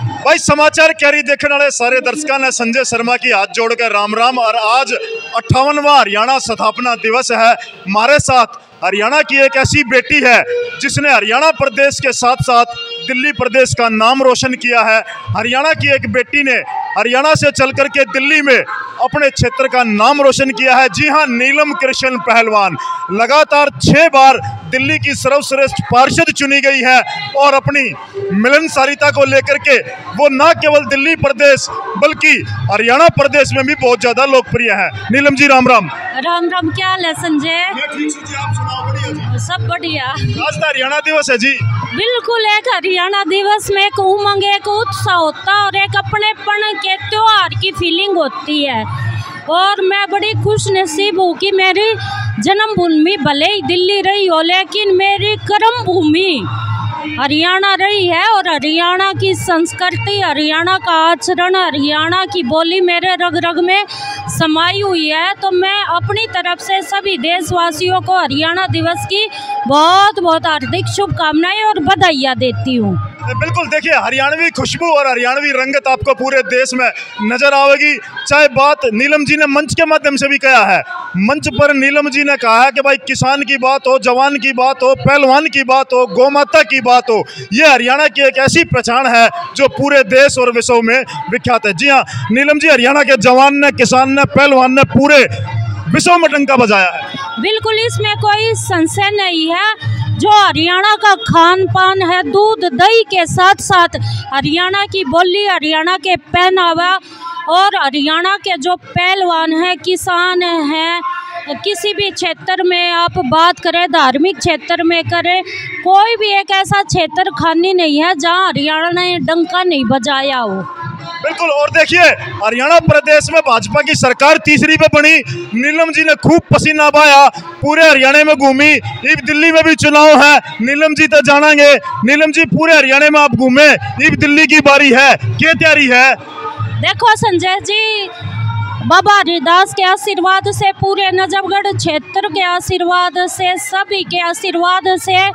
भाई समाचार कैरी देखने वाले सारे दर्शकों ने संजय शर्मा की हाथ जोड़कर राम राम। और आज 58वां हरियाणा स्थापना दिवस है। हमारे साथ हरियाणा की एक ऐसी बेटी है जिसने हरियाणा प्रदेश के साथ साथ दिल्ली प्रदेश का नाम रोशन किया है। हरियाणा की एक बेटी ने हरियाणा से चल कर के दिल्ली में अपने क्षेत्र का नाम रोशन किया है। जी हां, नीलम कृष्ण पहलवान लगातार 6 बार दिल्ली की सर्वश्रेष्ठ पार्षद चुनी गई है और अपनी मिलनसारिता को लेकर के वो न केवल दिल्ली प्रदेश बल्कि हरियाणा प्रदेश में भी बहुत ज्यादा लोकप्रिय है। नीलम जी राम राम। राम राम, क्या हाल है संजय? ठीक जी, आप सुनाओ? बढ़िया जी, सब बढ़िया। आज तो हरियाणा दिवस है जी। बिल्कुल, एक हरियाणा दिवस में एक उमंग, एक उत्साह होता है और एक अपनेपन के त्योहार की फीलिंग होती है। और मैं बड़ी खुश नसीब हूँ कि मेरी जन्मभूमि भले ही दिल्ली रही हो लेकिन मेरी कर्म भूमि हरियाणा रही है। और हरियाणा की संस्कृति, हरियाणा का आचरण, हरियाणा की बोली मेरे रग रग में समाई हुई है। तो मैं अपनी तरफ से सभी देशवासियों को हरियाणा दिवस की बहुत बहुत हार्दिक शुभकामनाएं और बधाइयाँ देती हूँ। बिल्कुल, देखिए हरियाणवी खुशबू और हरियाणवी रंगत आपको पूरे देश में नजर आएगी। चाहे बात नीलम जी ने मंच के माध्यम से भी कहा है, मंच पर नीलम जी ने कहा है कि भाई किसान की बात हो, जवान की बात हो, पहलवान की बात हो, गौमाता की बात हो, ये हरियाणा की एक ऐसी पहचान है जो पूरे देश और विश्व में विख्यात है। जी हाँ नीलम जी, हरियाणा के जवान ने, किसान ने, पहलवान ने पूरे विश्व में डंका बजाया है। बिल्कुल, इसमें कोई संशय नहीं है। जो हरियाणा का खान पान है, दूध दही के साथ साथ हरियाणा की बोली, हरियाणा के पहनावा और हरियाणा के जो पहलवान हैं, किसान हैं, किसी भी क्षेत्र में आप बात करें, धार्मिक क्षेत्र में करें, कोई भी एक ऐसा क्षेत्र खाली नहीं है जहां हरियाणा ने डंका नहीं बजाया हो। बिल्कुल, और देखिए हरियाणा प्रदेश में भाजपा की सरकार तीसरी पे बनी। नीलम जी ने खूब पसीना बहाया, पूरे हरियाणा में घूमी। अब दिल्ली में भी चुनाव है, नीलम जी तो जानेंगे। नीलम जी, पूरे हरियाणा में आप घूमे, अब दिल्ली की बारी है, क्या तैयारी है? देखो संजय जी, बाबा हरिदास के आशीर्वाद से, पूरे नजफगढ़ क्षेत्र के आशीर्वाद से, सभी के आशीर्वाद से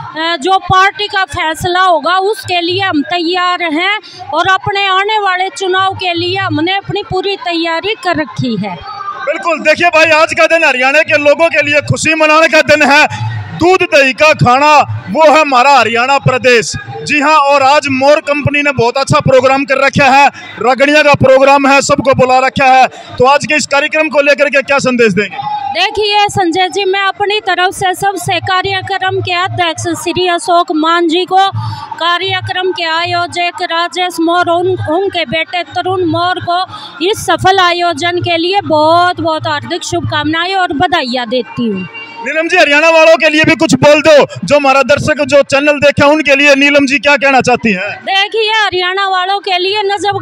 जो पार्टी का फैसला होगा उसके लिए हम तैयार हैं। और अपने आने वाले चुनाव के लिए हमने अपनी पूरी तैयारी कर रखी है। बिल्कुल, देखिए भाई, आज का दिन हरियाणा के लोगों के लिए खुशी मनाने का दिन है। दूध दही का खाना वो है हमारा हरियाणा प्रदेश। जी हाँ, और आज मोर कंपनी ने बहुत अच्छा प्रोग्राम कर रखा है, रगड़िया का प्रोग्राम है, सबको बुला रखा है। तो आज के इस कार्यक्रम को लेकर के क्या संदेश देंगे? देखिए संजय जी, मैं अपनी तरफ से सबसे कार्यक्रम के अध्यक्ष श्री अशोक मान जी को, कार्यक्रम के आयोजक राजेश मोर, उनके बेटे तरुण मोर को इस सफल आयोजन के लिए बहुत बहुत हार्दिक शुभकामनाएं और बधाइयाँ देती हूँ। नीलम जी, हरियाणा वालों के लिए भी कुछ बोल दो, जो हमारा दर्शक जो चैनल देखे उनके लिए नीलम जी क्या कहना चाहती हैं? देखिए हरियाणा वालों के लिए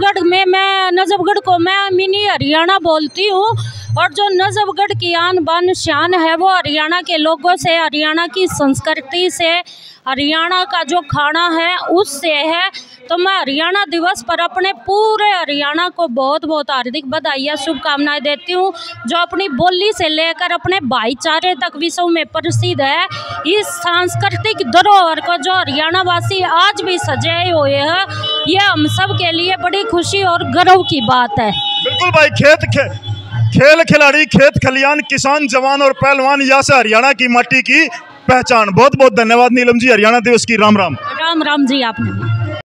नजफगढ़ को मैं मिनी हरियाणा बोलती हूँ। और जो नजफगढ़ की आन बान शान है वो हरियाणा के लोगों से, हरियाणा की संस्कृति से, हरियाणा का जो खाना है उससे है। तो मैं हरियाणा दिवस पर अपने पूरे हरियाणा को बहुत बहुत हार्दिक बधाइयाँ, शुभकामनाएं देती हूँ, जो अपनी बोली से लेकर अपने भाईचारे तक विश्व में प्रसिद्ध है। इस सांस्कृतिक धरोहर को जो हरियाणा वासी आज भी सजाए हुए हैं, ये हम सब के लिए बड़ी खुशी और गर्व की बात है। बिल्कुल भाई, खेल खिलाड़ी, खेत खलियान, किसान, जवान और पहलवान, यहाँ से हरियाणा की माटी की पहचान। बहुत बहुत धन्यवाद नीलम जी, हरियाणा दिवस की राम राम। राम राम जी आपने।